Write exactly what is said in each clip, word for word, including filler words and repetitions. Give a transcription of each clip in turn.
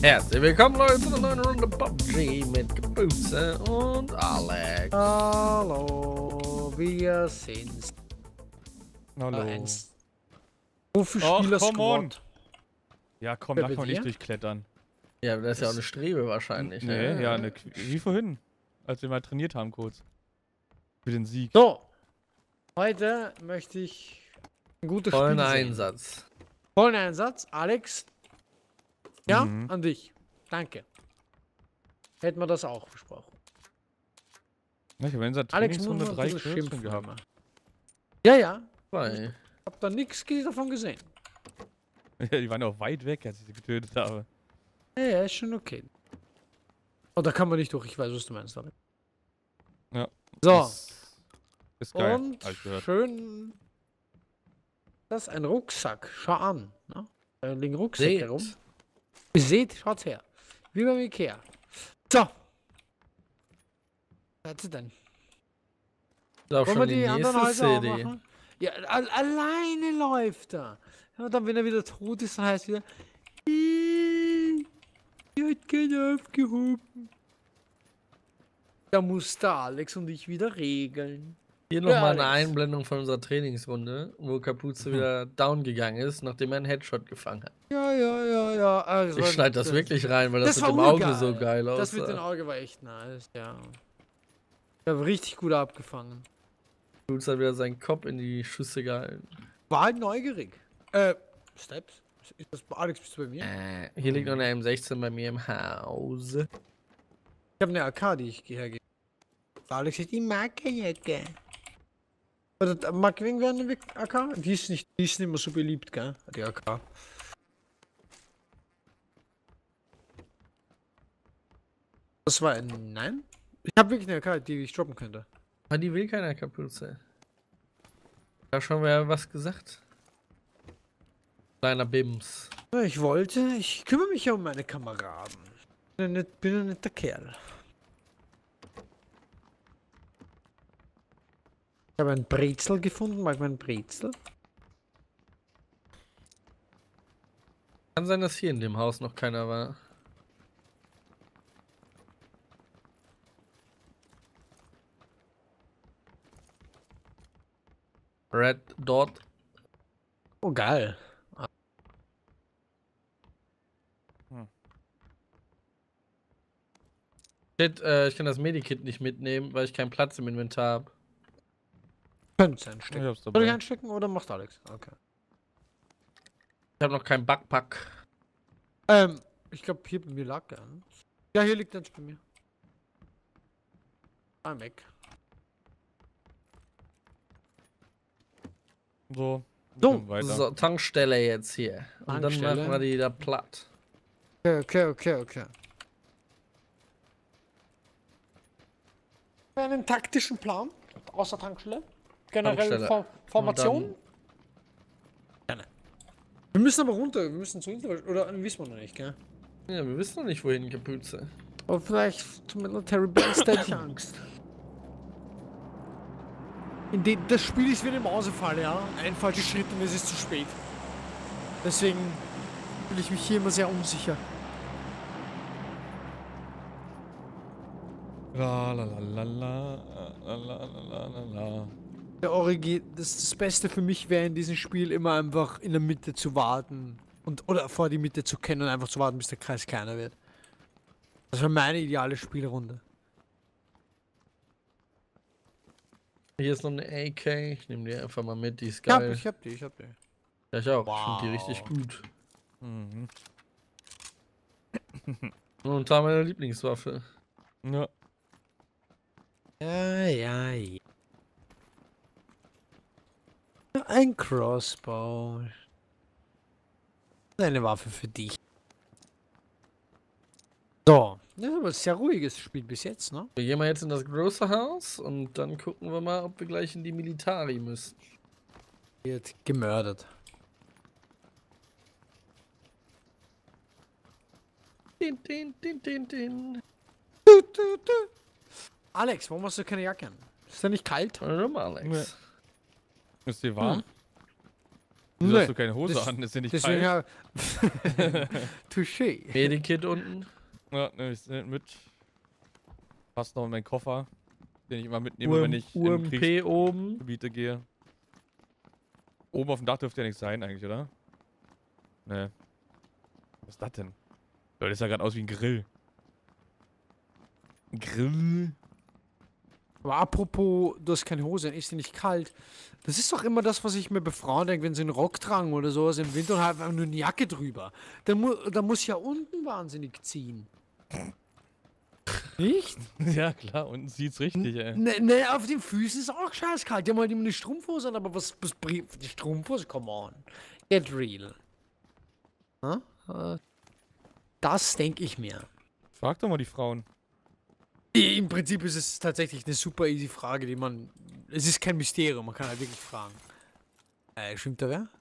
Herzlich willkommen, Leute, zu einer neuen Runde P U B G mit Kapuze und Alex. Hallo, wir sind's. Hallo. Äh, so viele Och, Spieler come on. Squad. Ja, komm, Wer da bei kann man dir? nicht durchklettern. Ja, das ist ja auch eine Strebe wahrscheinlich. Nee, ne? ja, ne, wie vorhin, als wir mal trainiert haben kurz. Für den Sieg. So, heute möchte ich ein gutes Vollen Spiel sehen. Einsatz. Vollen Einsatz, Alex. Ja, Mhm. an dich. Danke. Hätten wir das auch besprochen. Ja, ich habe in unserer Alex muss Trainingsrunde mal ein drei bisschen Kills schimpfen gehabt. immer. Ja, ja. Zwei. Hab da nichts davon gesehen. Ja, die waren auch weit weg, als ich sie getötet habe. Ja, ja, ist schon okay. Oh, da kann man nicht durch. Ich weiß, was du meinst, Alex. Ja. So. Das ist geil, Und hab ich gehört. schön. Das ist ein Rucksack. Schau an. Ne? Da liegen Rucksäcke Seht. herum. Ihr seht, schaut her. Wie beim Ikea. So. Was ist denn? Ist auch Wollen wir schon die, die anderen nächste Häuser auch C D. machen? Ja, al alleine läuft er. Ja, und dann, wenn er wieder tot ist, dann heißt wieder. "Ih, Die hat keiner aufgehoben. Da muss der Alex und ich wieder regeln. Hier Ja, nochmal eine Alex. Einblendung von unserer Trainingsrunde, wo Kapuze Mhm. wieder down gegangen ist, nachdem er einen Headshot gefangen hat. Ja, ja, ja, ja. Also, Ich schneide das wirklich rein, weil das, Das mit war dem Auge urgeil. so geil aussah. Das mit dem Auge war echt nice, ja. Ich habe richtig gut abgefangen. Kapuze hat wieder seinen Kopf in die Schüsse gehalten. War halt neugierig. Äh, Steps? Ist das, Alex, bist du bei mir? Äh, hier liegt noch eine M sechzehn bei mir im Haus. Ich habe eine A K, die ich hergebe. Alex sagt, ich mag keine A K. Oder mag irgendwer eine A K? Die ist nicht, die ist nicht mehr so beliebt, gell? Die A K. Das war ein Nein? Ich habe wirklich eine A K, die ich droppen könnte. Aber die will keiner Kapuze. Da schon wer was gesagt. Kleiner Bims. Ja, ich wollte, ich kümmere mich ja um meine Kameraden. Bin ein, net, bin ein netter Kerl. Ich habe ein Brezel gefunden, mag man ein Brezel? Kann sein, dass hier in dem Haus noch keiner war. Red Dot. Oh, geil. Shit, äh, ich kann das Medikit nicht mitnehmen, weil ich keinen Platz im Inventar habe. Könnte ein Ich Stück. hab's Soll ich dabei. einstecken oder macht Alex? Okay. Ich habe noch keinen Backpack. Ähm, ich glaube hier bei mir lag er. Ja, hier liegt eins bei mir. Ah, weg. So, wir So, können weiter. So, Tankstelle jetzt hier. Und dann Tankstelle. machen wir die da platt. Okay, okay, okay, okay. Einen taktischen Plan außer Tankstelle? Generell Tankstelle. Form Formation? Und Gerne. Wir müssen aber runter, wir müssen zu Inter oder wissen wir noch nicht, gell? Ja, wir wissen noch nicht, wohin Kapuze. Aber vielleicht zum Military Base, da hätte ich Angst. In dem, das Spiel ist wie eine Mausefalle, ja. Ein falscher Schritt und es ist zu spät. Deswegen fühle ich mich hier immer sehr unsicher. La la la la la la la la la la. Der Origi, das, das Beste für mich wäre in diesem Spiel immer einfach in der Mitte zu warten. Und, oder vor die Mitte zu kennen und einfach zu warten, bis der Kreis kleiner wird. Das wäre meine ideale Spielrunde. Hier ist noch eine A K. Ich nehme die einfach mal mit, die ist Ich hab, geil. ich hab die, ich hab die. Ja, ich auch. Wow. Ich finde die richtig gut. Mhm. Und da meine Lieblingswaffe. Ja. Ja, ja, ja. Ein Crossbow. Eine Waffe für dich. So. Das ist aber ein sehr ruhiges Spiel bis jetzt, ne? Wir gehen mal jetzt in das große Haus und dann gucken wir mal, ob wir gleich in die Militari müssen. Wird gemördert. Din, din, din, din, din. Du, du, du. Alex, warum hast du keine Jacke an? Ist ja nicht kalt? Warum, Alex? Ist dir warm? Hm. Wieso Nee, hast du keine Hose das- an? Ist ja nicht Deswegen kalt. ja. Touché. Medikit unten. Ja, nehme ich mit. Passt noch in meinen Koffer, den ich immer mitnehme, wenn ich U in M P oben. Kriegsgebiete gehe. Oben auf dem Dach dürfte ja nichts sein eigentlich, oder? Nee. Was ist das denn? Leute, das sah gerade aus wie ein Grill. Ein Grill? Aber apropos, du hast keine Hose, dann ist sie nicht kalt. Das ist doch immer das, was ich mir bei Frauen denke, wenn sie einen Rock tragen oder sowas im Winter und halt einfach nur eine Jacke drüber. Da, mu da muss ja unten wahnsinnig ziehen. Nicht? Ja, klar, unten sieht's richtig, ey. Ne, ne, auf den Füßen ist auch scheiß kalt. Die haben halt immer eine Strumpfhose an, aber was, was bringt die Strumpfhose? Come on. Get real. Hm? Äh, Das denke ich mir. Frag doch mal die Frauen. Im Prinzip ist es tatsächlich eine super easy Frage, die man. Es ist kein Mysterium, man kann halt wirklich fragen. Äh, schwimmt da wer?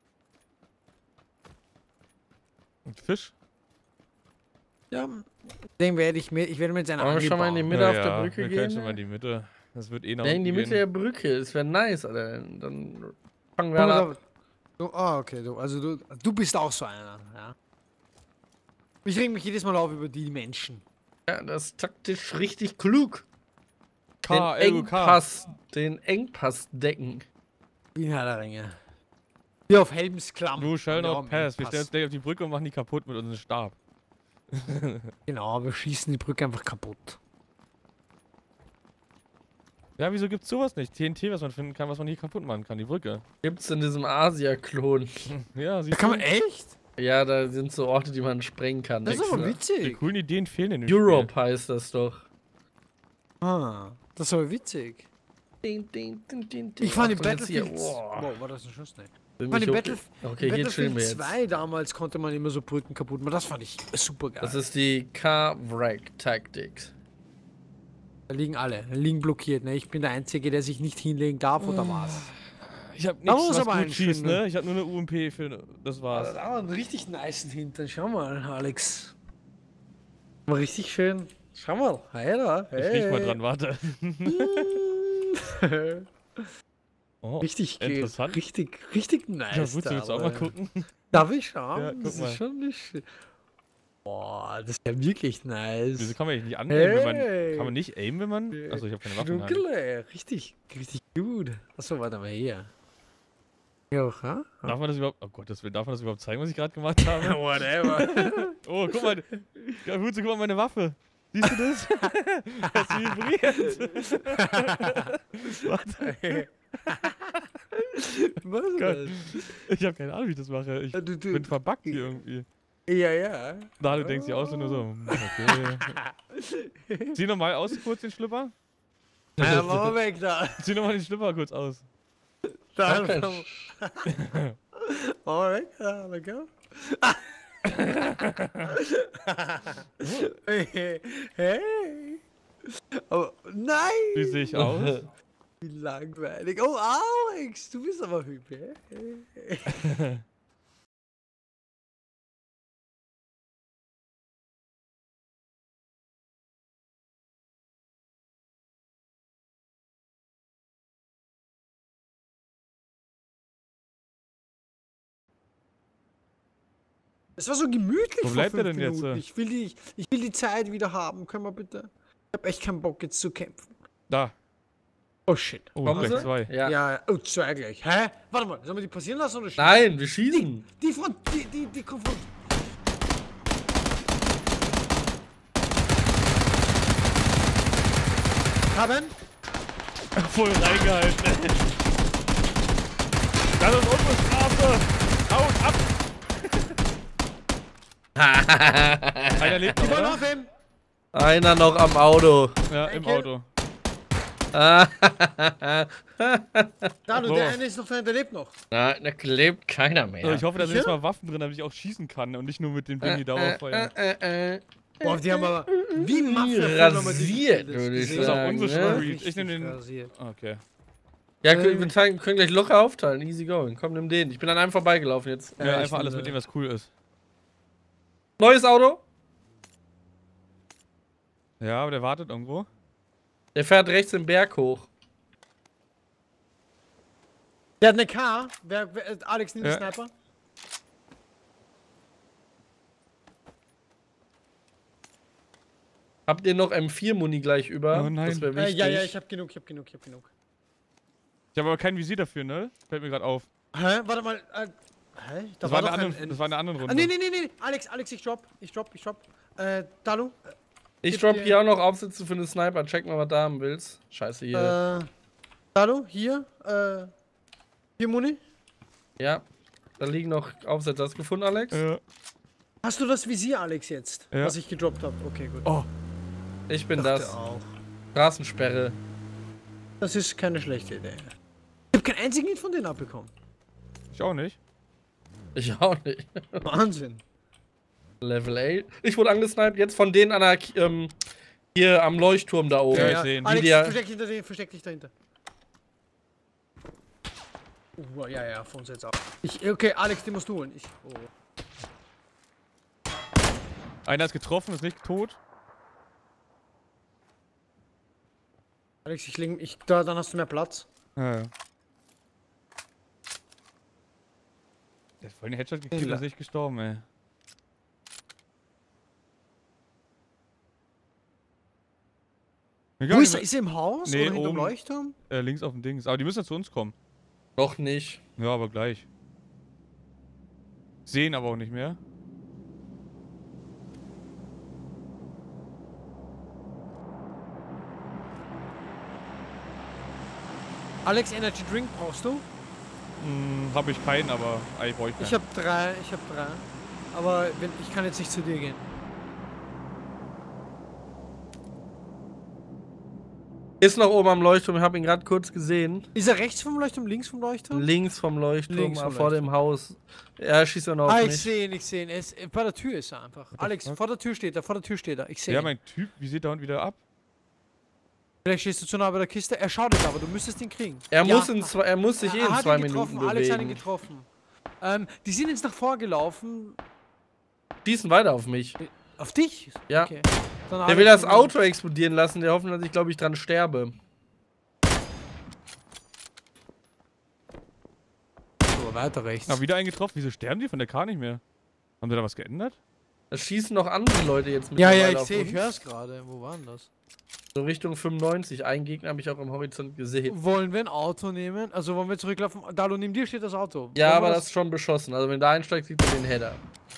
Und Fisch? Ja. Den werde ich mir. Ich werde mit seiner Wollen wir schon mal in die Mitte Ja, auf der ja, Brücke wir gehen? können schon mal in die Mitte. Das wird eh noch Ja, in die unten Mitte der gehen. Brücke. Das wäre nice, Alter. Dann fangen wir an. Du, ah, okay, du, also du, du bist auch so einer, ja. Ich reg mich jedes Mal auf über die Menschen. Ja, das ist taktisch richtig klug. K, den L U K. Engpass, den Engpass decken. Wie in Herr der Ringe. Wie auf Helms Klamm. Du shall Ja, not pass. Wir Pass. stellen uns gleich auf die Brücke und machen die kaputt mit unserem Stab. Genau, wir schießen die Brücke einfach kaputt. Ja, wieso gibt's sowas nicht? T N T, was man finden kann, was man hier kaputt machen kann, die Brücke. Gibt's in diesem Asia-Klon. Ja, Da siehst kann du? man echt? Ja, da sind so Orte, die man sprengen kann. Das ist extra. aber Die witzig. coolen Ideen fehlen in dem Europe heißt das doch. Ah, das ist aber witzig. Ding, ding, ding, ding, ding. Ich fand in Achtung, jetzt hier. Battlefield. Wow. Wow, war das ein Schuss? Nein. Will Ich fand mich in hoch- Battlef Okay, hier chillen Battlefield wir jetzt. zwei damals konnte man immer so Brücken kaputt machen. Das fand ich super geil. Das ist die Car-Wreck-Tactics. Da liegen alle. Da liegen blockiert. Ne? Ich bin der Einzige, der sich nicht hinlegen darf oder was. Ich hab Da nichts, muss was aber gut ein schießt, schöner- ne? Ich hab nur eine U M P für... Das war's. Da war einen richtig nicen Hintern. Schau mal, Alex. War richtig schön. Schau mal. Hey da. Ich riech mal dran, warte. Oh, Richtig geil. interessant. Richtig, richtig nice. Ja, gut, da, willst du auch mal aber- gucken? Darf ich schauen? Ja, guck das mal. ist schon nicht. Boah, das ist ja wirklich nice. Wieso kann man nicht anaimen, wenn man... Hey. Kann man nicht aimen, wenn man... Achso, ich hab keine Waffen in der Hand. Schnuckele. Richtig, richtig gut. Achso, warte mal hier. Ja, auch, ha? Darf man das überhaupt... Oh Gott, das will, darf man das überhaupt zeigen, was ich gerade gemacht habe? Whatever. Oh, guck mal. Ja, gut, guck mal meine Waffe. Siehst du das? Das vibriert. Warte. Was ist Geil. das? Ich habe keine Ahnung, wie ich das mache. Ich Du, du, bin verbuggt hier irgendwie. ja, ja. Da, du denkst dir auch so nur so, hm, okay. Zieh nochmal aus kurz den Schlüpper. Ja, mach mal weg da. Zieh nochmal den Schlüpper kurz aus. Da. Danke. Mach mal weg da, lecker. Hey. Hey. Aber nein! Wie sehe ich aus? Wie langweilig. Oh, Alex, du bist aber hübsch. hä? Es war so gemütlich. Wo vor bleibt er fünf denn jetzt, Minuten. äh? Ich will, die, ich will die Zeit wieder haben. Können wir bitte? Ich hab echt keinen Bock jetzt zu kämpfen. Da. Oh shit. Oh, Kommen gleich sie? zwei. Ja. Ja, oh, zwei gleich. Hä? Warte mal, sollen wir die passieren lassen oder schießen? Nein, wir schießen. Die von. Die, die, die kommt von. Haben? Voll reingehalten, ey. Das ist unsere Straße. Haut ab. Einer lebt Die noch, wollen oder? aufheben! Einer noch am Auto. Ja, im Danke. Auto. Da, du, So. der eine ist noch drin, der lebt noch. Na, da klebt keiner mehr. So, ich hoffe, da sind Sicher? jetzt mal Waffen drin, damit ich auch schießen kann und nicht nur mit dem Ding die Dauerfeuer. Äh, äh, äh. Boah, die haben aber. Wie Mafia Rasiert, würde ich Das ist auch sagen, unsere ne? Street. Ich nehm den- Rasiert. Okay. Ja, Äh, können, wir teilen, können gleich locker aufteilen. Easy going. Komm, nimm den. Ich bin an einem vorbeigelaufen jetzt. Ja, Ja, ich einfach alles finde- mitnehmen, was cool ist. Neues Auto. Ja, aber der wartet irgendwo. Der fährt rechts den Berg hoch. Der hat eine K. Wer, wer, Alex, nimm den Ja. Sniper. Habt ihr noch M vier Muni gleich über? Oh nein. Das wäre Äh, wichtig. ja, ja, ich hab genug, ich hab genug, ich hab genug. Ich habe aber kein Visier dafür, ne? Fällt mir gerade auf. Hä? Warte mal. Äh, hä? Da Das war war, doch eine ein, andere, ein, das war eine andere Runde. Ah, nee, nee, nee, nee. Alex, Alex, ich drop. Ich drop, ich drop. Äh, Dalu. Äh, Ich Gib drop dir- hier auch noch Aufsätze für einen Sniper. Check mal, was da haben willst. Scheiße, hier. Äh, Dalu, hier. Äh, hier Muni. Ja. Da liegen noch Aufsätze. Hast du gefunden, Alex? Ja. Hast du das Visier, Alex, jetzt? Ja. Was ich gedroppt habe. Okay, gut. Oh, Ich bin Dachte das. auch. Straßensperre. Das ist keine schlechte Idee. Ich habe keinen einzigen von denen abbekommen. ich auch nicht. Ich auch nicht. Wahnsinn. Level acht. Ich wurde angesniped jetzt von denen an der, K- ähm, hier am Leuchtturm da oben. Ja, ich seh ihn. Alex, Wie der- versteck dich dahinter, versteck dich dahinter. Uh, ja, ja, von uns jetzt auch. Ich, okay, Alex, den musst du holen. Ich, oh. Einer ist getroffen, ist nicht tot. Alex, ich leg, ich, da, dann hast du mehr Platz. Ja, ja. Der ist voll den Headshot gekillt, Ja. ist nicht gestorben, ey. Wo ist er? Ist er im Haus Nee, oder hinterm oben. Leuchtturm? Äh, links auf dem Dings. Aber die müssen ja zu uns kommen. Noch nicht. Ja, aber gleich. Sehen aber auch nicht mehr. Alex, Energy Drink brauchst du? Hm, hab ich keinen, aber eigentlich brauche ich keinen. Ich hab drei, ich hab drei. Aber wenn, ich kann jetzt nicht zu dir gehen. Ist noch oben am Leuchtturm. Ich habe ihn gerade kurz gesehen. Ist er rechts vom Leuchtturm, links vom Leuchtturm? Links vom Leuchtturm, Links vom vor dem Haus. Er schießt er noch auf Ah, ich mich. sehe ihn, ich sehe ihn. Er ist, äh, bei der Tür ist er einfach. Alex, fuck? vor der Tür steht er, vor der Tür steht er. Ich sehe Ja, ihn. mein Typ, wie sieht der Hund wieder ab? Vielleicht stehst du zu nah bei der Kiste. Er schaut dich aber, du müsstest ihn kriegen. Er, Ja. muss in zwei, er muss sich eh Er in hat zwei ihn Minuten getroffen, Alex hat ihn bewegen. getroffen. Ähm, die sind jetzt nach vorgelaufen. Schießen weiter auf mich. Auf dich? Ja. Okay. Dann Der Alex will das und- Auto explodieren lassen. Der hofft, dass ich, glaube ich, dran sterbe. So, weiter rechts. Na, wieder einen getroffen. Wieso sterben die von der K nicht mehr? Haben sie da was geändert? Da schießen noch andere Leute jetzt mit. Ja, ja, ich sehe, ich höre es gerade. Wo war denn das? So Richtung fünfundneunzig. Einen Gegner habe ich auch am Horizont gesehen. Wollen wir ein Auto nehmen? Also wollen wir zurücklaufen? Dalu, neben dir steht das Auto. Ja, Wollen aber wir das ist schon beschossen. Also wenn da einsteigt, sieht man den Header.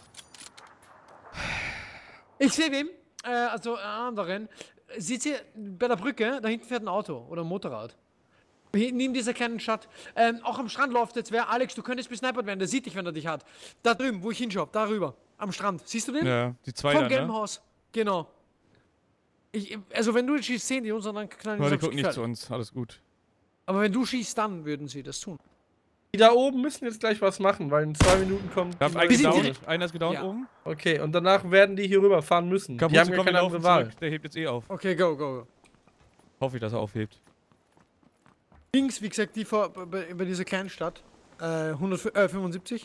Ich sehe wem. Äh, also einen anderen. Seht ihr, bei der Brücke, da hinten fährt ein Auto oder ein Motorrad. Hier, neben dieser kleinen Stadt. Ähm, auch am Strand läuft jetzt wer. Alex, du könntest besnipert werden. Der sieht dich, wenn er dich hat. Da drüben, wo ich hinschaue. Darüber. Am Strand. Siehst du den? Ja, die zwei Vom da, gelben ne? Haus. Genau. Ich, also wenn du schießt, sehen die uns und dann knallen die Aber die uns aufs gucken nicht Gefäll. zu uns, alles gut. Aber wenn du schießt, dann würden sie das tun. Die da oben müssen jetzt gleich was machen, weil in zwei Minuten kommt. Wir haben die einen Wir sind neue gedownt, direkt- einer ist gedownt Ja. oben. Okay, und danach werden die hier rüberfahren müssen. Kapuze, die haben ja komm, wir keine laufen andere Wahl. zurück. Der hebt jetzt eh auf. Okay, go, go, go. Hoffe ich, dass er aufhebt. Links, wie gesagt, die vor, bei, bei dieser kleinen Stadt. Äh, hundertfünfundsiebzig.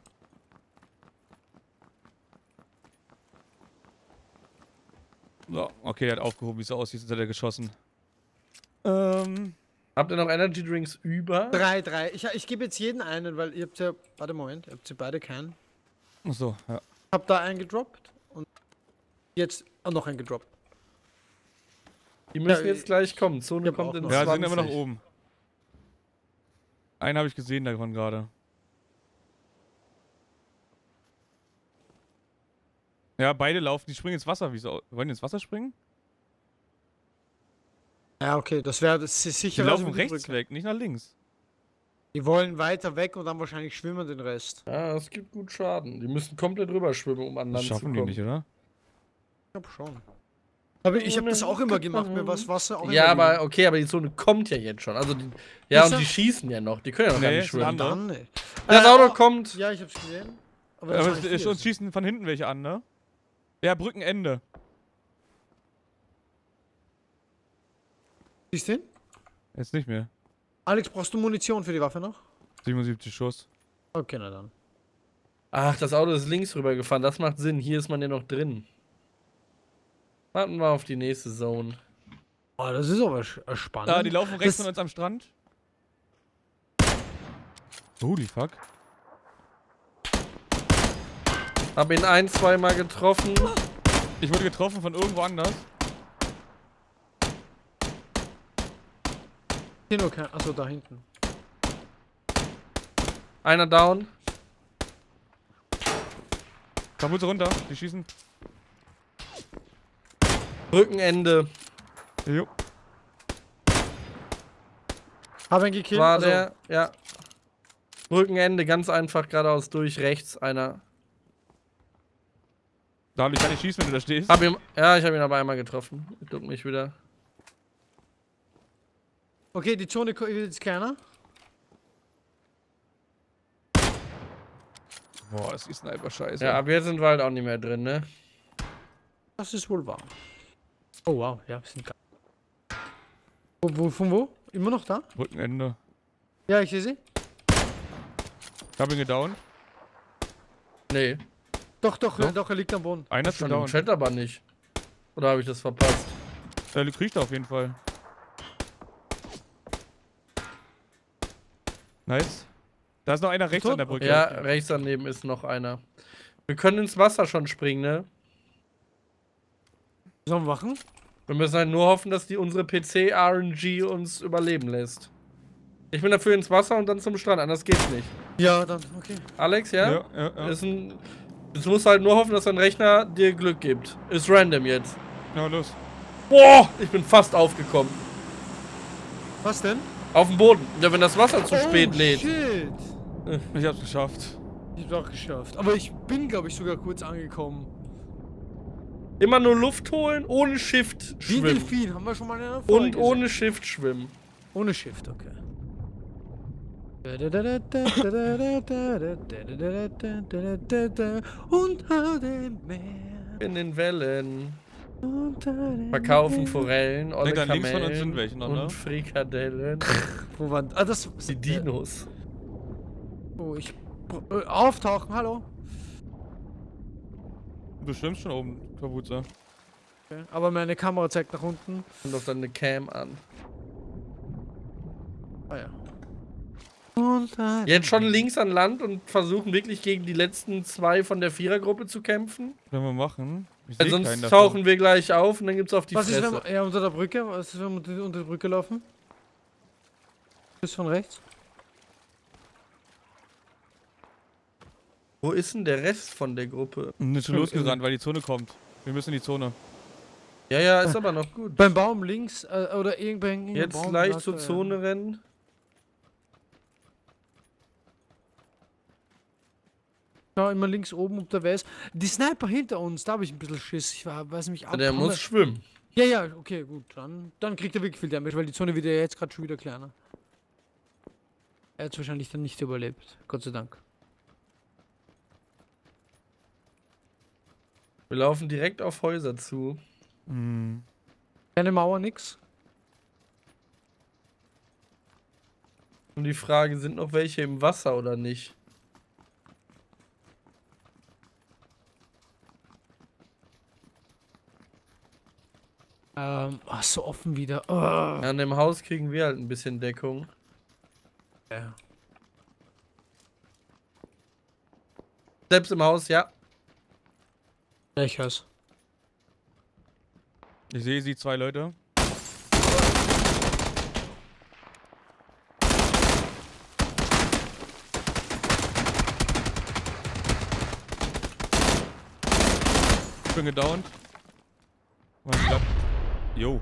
So, okay, der hat aufgehoben, wie es so aussieht, sonst hat er geschossen. Ähm. Habt ihr noch Energy Drinks über? Drei, drei. Ich, ich gebe jetzt jeden einen, weil ihr habt ja. Warte, Moment, ihr habt ja beide keinen. Achso, ja. Hab da einen gedroppt und jetzt auch noch einen gedroppt. Die müssen Ja, jetzt gleich kommen. Zone ich hab kommt auch in noch. Ja, zwanzig. sie sind immer noch oben. Einen habe ich gesehen davon gerade. Ja, beide laufen, die springen ins Wasser. Wieso? Wollen die ins Wasser springen? Ja, okay, das wäre das ist Die sicher. laufen rechts weg, nicht nach links. Die wollen weiter weg und dann wahrscheinlich schwimmen den Rest. Ja, es gibt gut Schaden. Die müssen komplett rüber schwimmen, um an Das Land zu schaffen kommen. die nicht, oder? Ich glaube schon. Aber ich habe das auch immer gemacht, mir was Wasser auch Ja, immer aber okay, aber die Zone kommt ja jetzt schon. Also die, ja, Ist und er? die schießen ja noch. Die können ja noch gar Nee, nicht ist schwimmen. ein anderer. dann nicht. Das Äh, Auto oh, kommt. Ja, ich hab's gesehen. Aber, Aber das es waren ist vier. uns schießen von hinten welche an, ne? Ja, Brückenende. Siehst du ihn? Jetzt nicht mehr. Alex, brauchst du Munition für die Waffe noch? siebenundsiebzig Schuss. Okay, na dann. Ach, das Auto ist links rüber gefahren. Das macht Sinn. Hier ist man ja noch drin. Warten wir auf die nächste Zone. Oh, das ist aber sch- äh, spannend. Da, die laufen rechts Das- von uns am Strand. Holy fuck. Hab ihn ein, zweimal getroffen. Ich wurde getroffen von irgendwo anders. Hier nur kein. Achso, da hinten. Einer down. Da muss er runter. Die schießen. Rückenende. Jo. Hab ihn gekillt. War also, der, ja. Rückenende, ganz einfach geradeaus durch, rechts einer. Da kann ich schießen, wenn du da stehst. Hab ihn, ja, ich habe ihn aber einmal getroffen. Ich duck mich wieder. Okay, die Zone wird jetzt kleiner. Boah, das ist Sniper scheiße. Ja, ab jetzt sind wir halt auch nicht mehr drin, ne? Das ist wohl wahr. Oh wow, ja, wir sind geil. Wo, wo, von wo? Immer noch da? Rückenende. Ja, ich sehe sie. Ich hab ihn gedownt. Nee. Doch, doch, So? äh, doch, er liegt am Boden. Einer ist Schon im gedownt. Chat aber nicht. Oder habe ich das verpasst? Der kriegt er auf jeden Fall. Nice. Da ist noch einer rechts Tot? an der Brücke. Ja, rechts daneben ist noch einer. Wir können ins Wasser schon springen, ne? Sollen wir machen? Wir müssen halt nur hoffen, dass die unsere P C-R N G uns überleben lässt. Ich bin dafür ins Wasser und dann zum Strand, anders geht's nicht. Ja, dann, okay. Alex, ja? Ja, ja, ja. Ist ein, jetzt musst du halt nur hoffen, dass dein Rechner dir Glück gibt. Ist random jetzt. Ja, los. Boah, ich bin fast aufgekommen. Was denn? Auf dem Boden. Ja, wenn das Wasser zu spät oh, lädt. Shit. Ich hab's geschafft. Ich hab's auch geschafft. Aber ich bin, glaube ich, sogar kurz angekommen. Immer nur Luft holen, ohne Shift Wie ein schwimmen. Delfin, haben wir schon mal in einer Folge Und gesehen. ohne Shift schwimmen. Ohne Shift, okay. Unter dem Meer. In den Wellen. Unter dem Verkaufen Meer. Forellen, olle Denk an, links von uns Kamellen sind welche noch, ne? und Frikadellen. Wo waren. Ah, das. Die Dinos. Oh, ich. Äh, auftauchen, hallo. Du schwimmst schon oben, Kapuze. Okay. Aber meine Kamera zeigt nach unten. Und auf deine Cam an. Ah ja. Unter Jetzt schon links an Land und versuchen wirklich gegen die letzten zwei von der Vierergruppe zu kämpfen. Können wir machen. Ich Weil seh keinen sonst davon. tauchen wir gleich auf und dann gibt's auf die Was ist, Fresse. wenn wir. Ja, unter der Brücke? Was ist, wenn wir unter unter die Brücke laufen? Bis von rechts. Wo ist denn der Rest von der Gruppe? Nicht schon losgerannt, weil die Zone kommt. Wir müssen in die Zone. Ja, ja, ist aber noch gut. Beim Baum links äh, oder irgendwo. irgendein Jetzt Baum, leicht sagt zur er, Zone rennen. Ja, immer links oben, ob der weiß. Die Sniper hinter uns, da habe ich ein bisschen Schiss. Ich war, weiß mich ab. Der muss schwimmen. Ja, ja, okay, gut. Dann, dann kriegt er wirklich viel Damage, weil die Zone wird ja jetzt gerade schon wieder kleiner. Er hat wahrscheinlich dann nicht überlebt. Gott sei Dank. Wir laufen direkt auf Häuser zu. Hm. Keine Mauer, nix. Und die Frage, sind noch welche im Wasser oder nicht? Ähm, ach, so offen wieder. Oh. Ja, an dem Haus kriegen wir halt ein bisschen Deckung. Ja. Selbst im Haus, ja. Ja, ich hör's. Ich sehe sie, zwei Leute. Ich bin gedownt. Was ist das? Jo.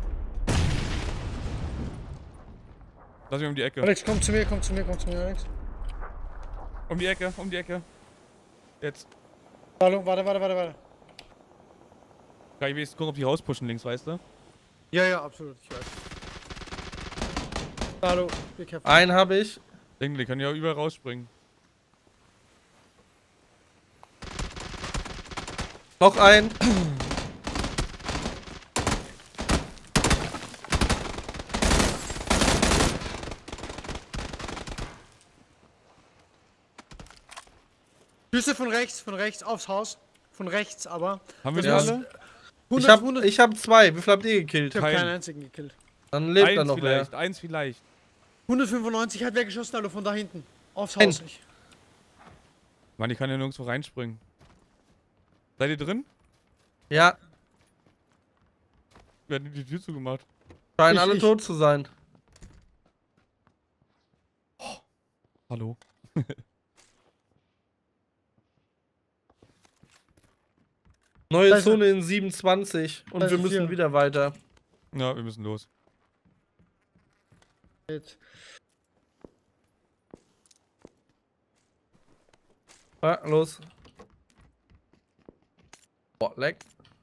Lass mich um die Ecke. Alex, komm zu mir, komm zu mir, komm zu mir, Alex. Um die Ecke, um die Ecke. Jetzt. Hallo, warte, warte, warte, warte. Kann ich wenigstens gucken, ob die rauspushen links, weißt du? Ja, ja, absolut, ich weiß. Hallo, be careful. Einen habe ich. Denken, die können ja überall rausspringen. Noch ein. Schüsse von rechts, von rechts, aufs Haus. Von rechts, aber. Haben wir die Ja. alle? Ich hundert, hab, hundert, ich hab zwei. Wie viel habt ihr gekillt? ich hab keinen. keinen einzigen gekillt. Dann lebt da Eins noch wer. vielleicht, eins vielleicht. hundertfünfundneunzig hat wer geschossen, hallo, von da hinten. Aufs Nein. Haus. Ich. Mann, ich kann ja nirgendwo reinspringen. Seid ihr drin? Ja, Wer hat die Tür zugemacht? scheinen Ich- alle ich- tot zu sein. Hallo? Neue Da ist Zone in siebenundzwanzig. Und Da wir ist müssen hier. wieder weiter. Ja, wir müssen los. Jetzt. Ja, los. Boah, leck.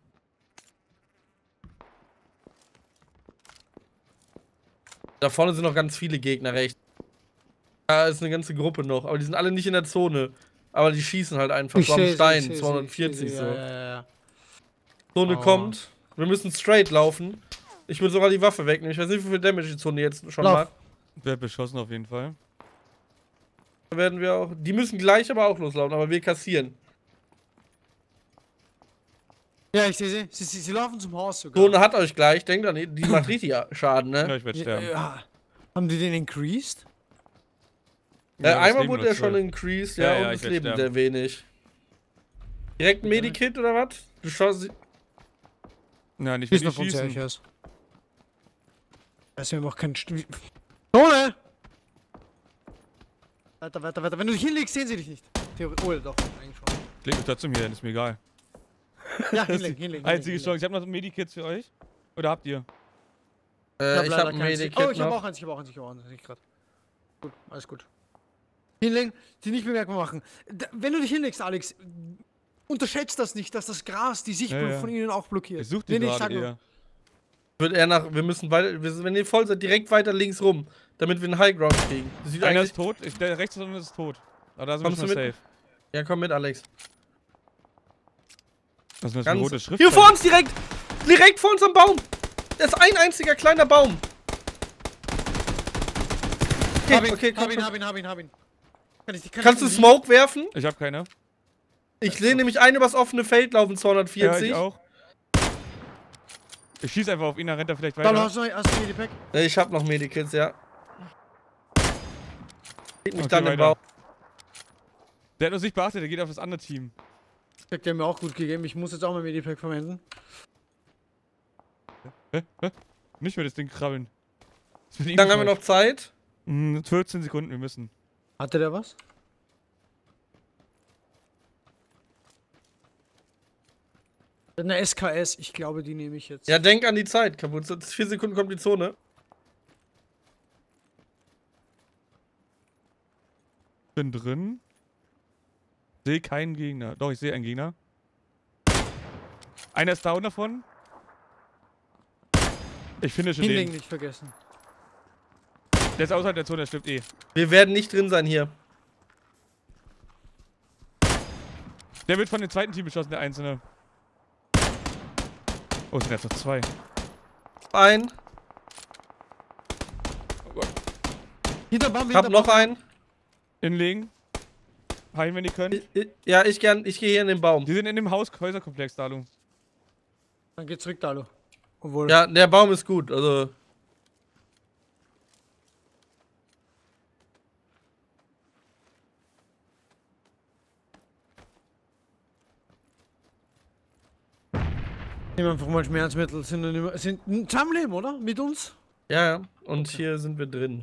Da vorne sind noch ganz viele Gegner rechts. Da ist eine ganze Gruppe noch, aber die sind alle nicht in der Zone. Aber die schießen halt einfach so am seh sie, Stein, ich seh sie, zweihundertvierzig ich seh sie, so. Ja, ja, ja. Zone Oh. kommt. Wir müssen straight laufen. Ich will sogar die Waffe wegnehmen. Ich weiß nicht, wie viel Damage die Zone jetzt schon Lauf. macht. Wer hat beschossen auf jeden Fall. Da werden wir auch. Die müssen gleich aber auch loslaufen, aber wir kassieren. Ja, ich sehe sie. Sie, sie. sie laufen zum Haus sogar. Zone hat euch gleich. Denkt an die, die macht richtig Schaden, Ja, ne? ich werde ja, sterben. ja. Haben die den increased? Äh, Ja, das einmal Leben wurde nur er schon zwölf. increased, Ja, ja, ja, und ich das werd Leben sterben. sehr wenig. Direkt ein Medikit oder was? Du schaust. Ja, nicht Schieß wenn noch die von schießen. Serchers. Das ist mir auch kein St Zone! Weiter, weiter, weiter. Wenn du dich hinlegst, sehen sie dich nicht. Theorie. Oh, doch, eigentlich schon. Ich leg mich trotzdem hier, ist mir egal. Ja, hinlegen, hinlegen. Einzige hinlegen, Chance. Ich hab noch so Medikits für euch. Oder habt ihr? Äh, ich leider hab ein keins. Medikit Oh, ich hab noch. auch eins, ich hab auch eins, ich hab auch eins. Ich grad. Gut, alles gut. Hinlegen, die nicht bemerkbar machen. Da, wenn du dich hinlegst, Alex, unterschätzt das nicht, dass das Gras die Sicht Ja, ja. von ihnen auch blockiert. Ich such die Nee, nee, ich gerade sag nur- eher. Wird er nach. Wir müssen weiter. Wir, sind- wenn ihr voll seid, direkt weiter links rum. Damit wir einen Highground kriegen. Das sieht Einer eigentlich. ist tot. Ich, der rechts ist ist tot. Aber da sind wir Kommst schon du mal mit? safe. Ja, komm mit, Alex. Das ist eine Ganz rote Schrift. Hier vor uns direkt! Direkt vor uns am Baum! Das ist ein einziger kleiner Baum. Okay, Hab ihn, okay, komm, hab ihn, komm. hab ihn, hab ihn, hab ihn. Kann ich, kann Kannst du ich Smoke werfen? Ich hab keine. Ich sehe nämlich einen übers offene Feld laufen, Ja, zweihundertvierzig. ich auch. Ich schieß einfach auf ihn, dann rennt er vielleicht Da weiter. hast du noch, hast du die Pack? Äh, Ich hab noch Medikits, ja. Geht mich Okay, dann im weiter. Baum. Der hat uns nicht beachtet, der geht auf das andere Team. Pack, der hat mir auch gut gegeben. Ich muss jetzt auch mal Medipack verwenden. Hä? Hä? Nicht mehr das Ding krabbeln. Das wird Wie ihm lange haben wir falsch. noch Zeit? Hm, vierzehn Sekunden, wir müssen. Hatte der was? Eine S K S, ich glaube, die nehme ich jetzt. Ja, denk an die Zeit, kaputt. In vier Sekunden kommt die Zone. Bin drin. Sehe keinen Gegner. Doch, ich sehe einen Gegner. Einer ist down davon. Ich finde schon Hinlegen den. nicht vergessen. Der ist außerhalb der Zone, der stirbt eh. Wir werden nicht drin sein hier. Der wird von dem zweiten Team beschossen, der Einzelne. Oh, es sind jetzt noch zwei. Ein. Oh Gott. Hinter Baum, Ich hab noch einen. Inlegen. Heilen, wenn ihr könnt. Ich- ich- Ja, ich gern. Ich gehe hier in den Baum. Die sind in dem Haus Häuserkomplex, Dalu. Dann geht zurück, Dalo. Obwohl. Ja, der Baum ist gut. Also. Nehmen wir einfach mal Schmerzmittel. Sind, dann immer, sind zusammen leben, oder? Mit uns? Ja, ja. Und hier sind wir drin.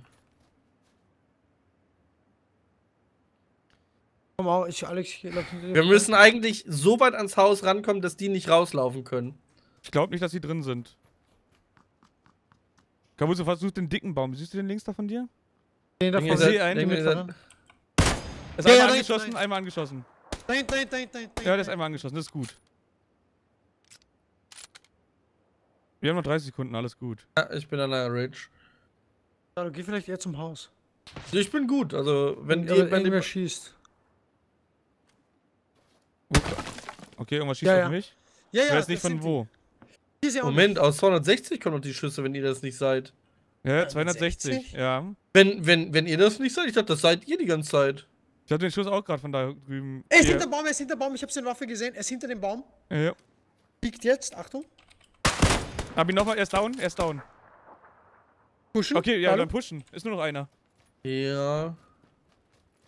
Komm auch, ich, Alex, ich lauf hinter dir. Wir müssen eigentlich so weit ans Haus rankommen, dass die nicht rauslaufen können. Ich glaube nicht, dass sie drin sind. Kabuzo, versucht den dicken Baum. Siehst du den links da von dir? Den da Denk vorne. ihr sehe seid- einen, denk mit ihr seid- voran. Ist Ja, einmal ja, da angeschossen, hinten, einmal angeschossen. Nein, nein, nein, nein, nein. Ja, der ist einmal angeschossen, das ist gut. Wir haben noch dreißig Sekunden, alles gut. Ja, ich bin an der Ridge. Dalo, geh vielleicht eher zum Haus. Ich bin gut. Also, wenn die. Aber Wenn irgendwer die schießt. Okay, irgendwas schießt Ja, auf ja. mich. Ja, Ich ja. weiß nicht das von sind wo. die. Hier ist ja auch Moment, aus zweihundertsechzig kommen noch die Schüsse, wenn ihr das nicht seid. Ja, zweihundertsechzig. sechzig? Ja. Wenn, wenn, wenn ihr das nicht seid, ich dachte, das seid ihr die ganze Zeit. Ich hab den Schuss auch gerade von da drüben. Er ist Hier. hinter dem Baum, er ist hinter dem Baum. Ich hab seine Waffe gesehen. Er ist hinter dem Baum. Ja, ja. Liegt jetzt. Achtung. Hab ihn nochmal, er ist down, er ist down. Pushen. Okay, ja, Dalo. dann pushen. Ist nur noch einer. Ja.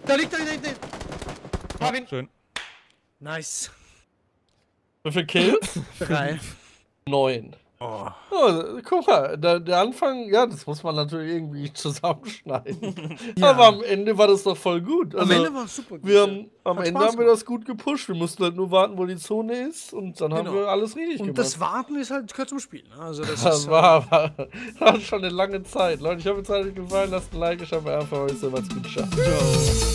Da liegt er, da liegt er. Hab ihn. Schön. Nice. Wie viele Kills? Drei. Neun. Oh. Oh, guck mal, der, der Anfang, ja, das muss man natürlich irgendwie zusammenschneiden. Ja. Aber am Ende war das doch voll gut. Also, Am Ende war es super gut. wir haben, am Hat Ende Spaß haben wir gemacht. das gut gepusht. Wir mussten halt nur warten, wo die Zone ist und dann haben Genau. wir alles richtig Und gemacht. das Warten ist halt gehört zum Spiel. Ne? Also das, Das ist, war, war, war schon eine lange Zeit. Leute, ich hoffe, es hat euch gefallen. Lasst ein Like, ich habe einfach euch so was geschafft. Ciao.